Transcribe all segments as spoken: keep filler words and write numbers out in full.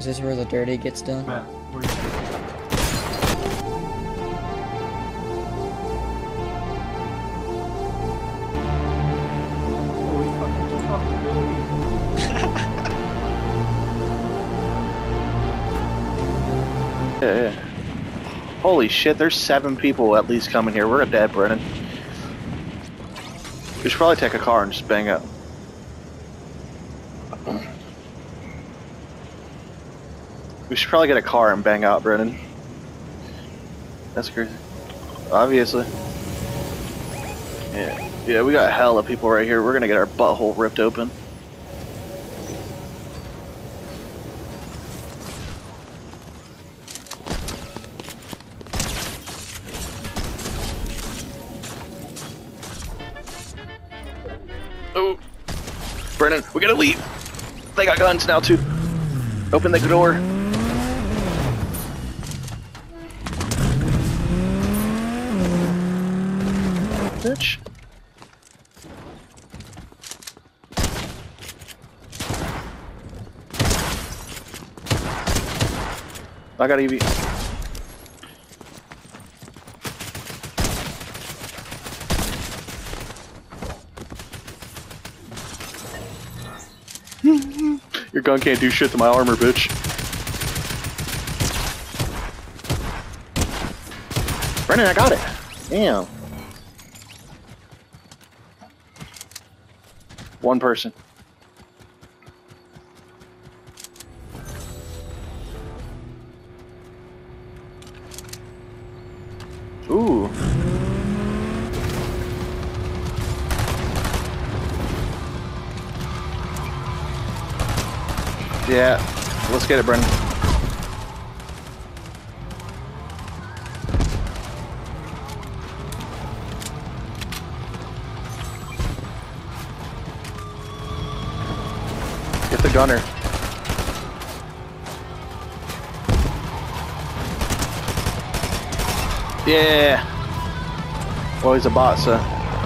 this where the dirty gets done? Matt, where you Oh, he fucking took off the building. Yeah, yeah. Holy shit, there's seven people at least coming here. We're dead, Brennan. We should probably take a car and just bang up. We should probably get a car and bang out, Brennan. That's crazy. Obviously. Yeah, yeah, we got hella people right here. We're gonna get our butthole ripped open. Oh, Brennan, we gotta leave. They got guns now too. Open the door. Bitch. I got E V. Your gun can't do shit to my armor, bitch. Brennan, I got it. Damn. One person. Ooh. Yeah, let's get it, Brennan. Get the gunner. Yeah. Well, he's a bot, so.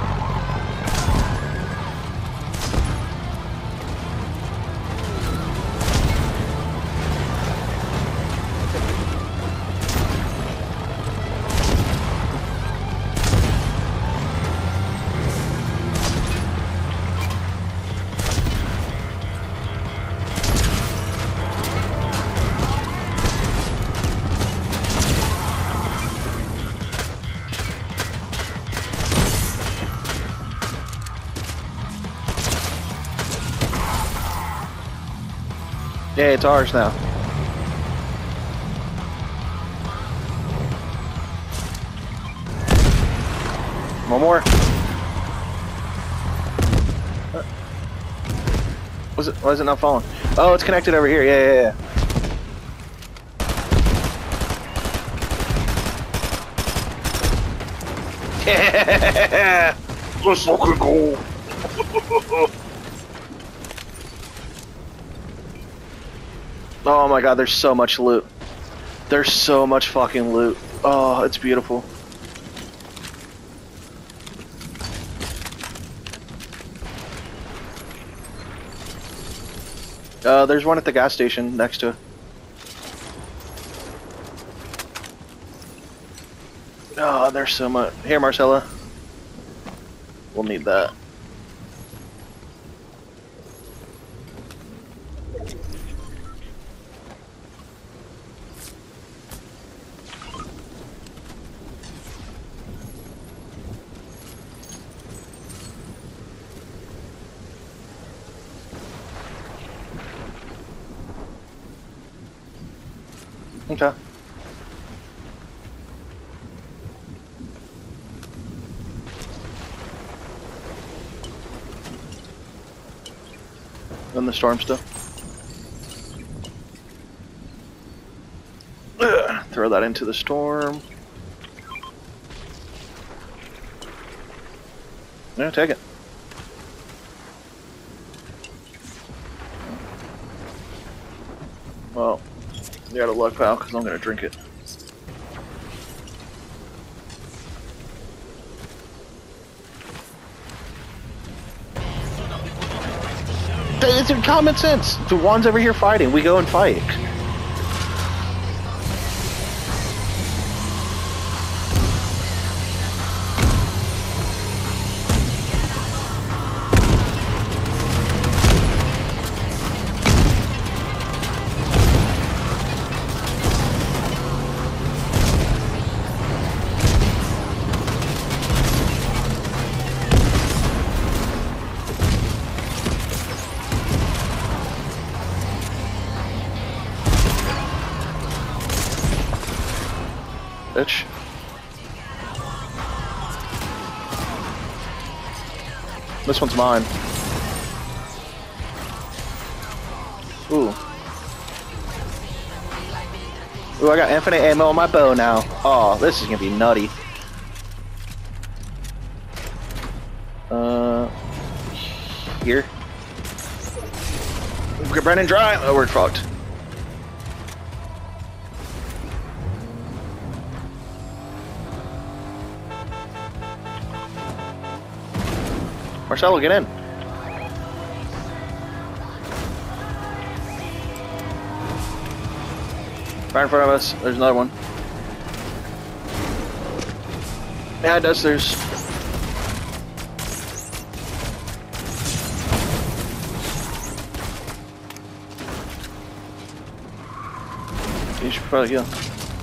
Yeah, it's ours now. One more. Uh, was it? Why is it not falling? Oh, it's connected over here. Yeah, yeah, yeah. Yeah. Let's fucking go. Oh my god, there's so much loot. There's so much fucking loot. Oh, it's beautiful. Uh, there's one at the gas station next to it. Oh, there's so much. Here, Marcella. We'll need that. Okay. In the storm still. Ugh, throw that into the storm. Yeah, take it. Well, you gotta luck, pal, because I'm gonna drink it. It's common sense. The one's over here fighting. We go and fight. bitch. This one's mine. Ooh. Ooh, I got infinite ammo on my bow now. Oh, this is gonna be nutty. Uh, here. Get Brennan dry. Oh, we're fucked. Marcelo, get in. Right in front of us. There's another one. Yeah, it does. There's. You should probably go.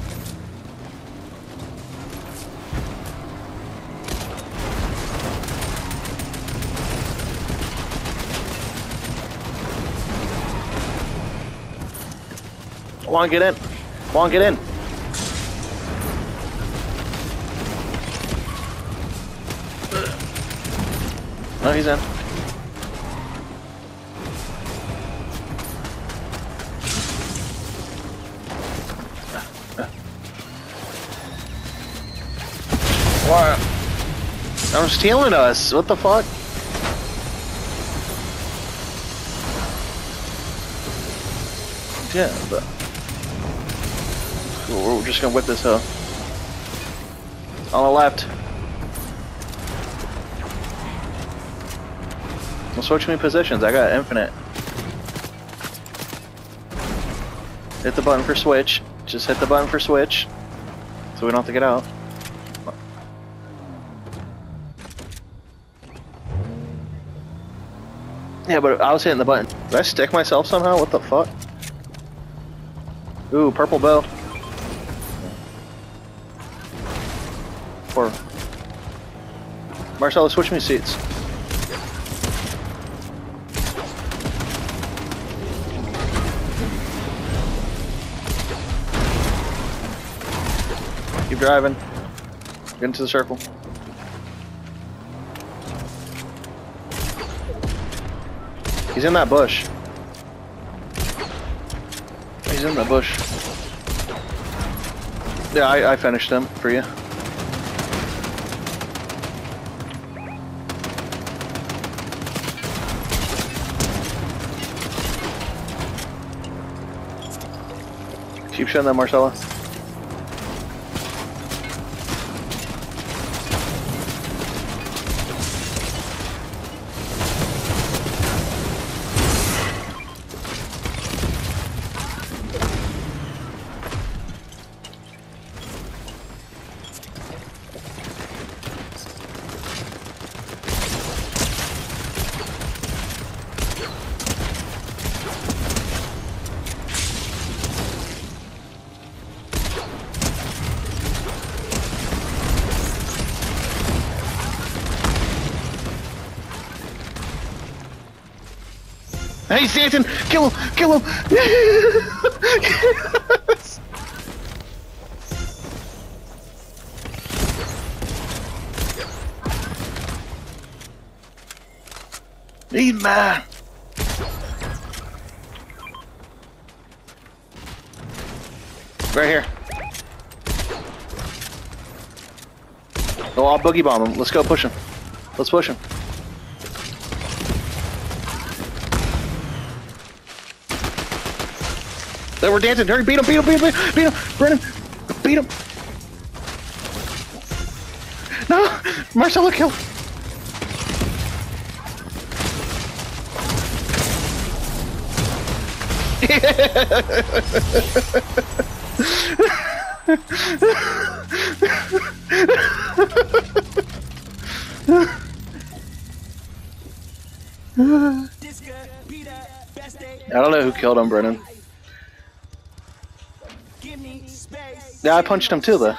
I want to get in. I want to get in. Oh, he's in. What? I'm stealing us. What the fuck? Yeah, but we're just gonna whip this hoe. On the left. Well, switch me positions. I got infinite. Hit the button for switch. Just hit the button for switch, so we don't have to get out. Yeah, but I was hitting the button. Did I stick myself somehow? What the fuck? Ooh, purple bow. Or Marcelo, switch me seats. Keep driving. Get into the circle. He's in that bush. He's in that bush. Yeah, I, I finished him for you. Keep shooting that, Marcella. Hey, Stanton! Kill him! Kill him! Yes! Need man! Right here. Oh, I'll boogie bomb him. Let's go push him. Let's push him. They were dancing. Hurry, beat him, beat him, beat him, beat him, Brennan, beat him. No, Marcelo, kill. I don't know who killed him, Brennan. Yeah, I punched him too, though.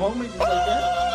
moment, it's like that.